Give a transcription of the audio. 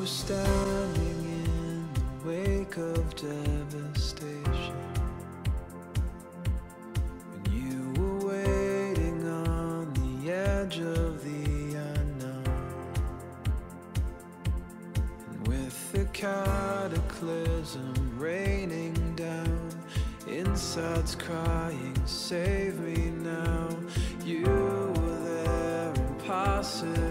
were standing in the wake of devastation, when you were waiting on the edge of the unknown, and with the cataclysm raining down, insides crying, save me now. You were there, impossible.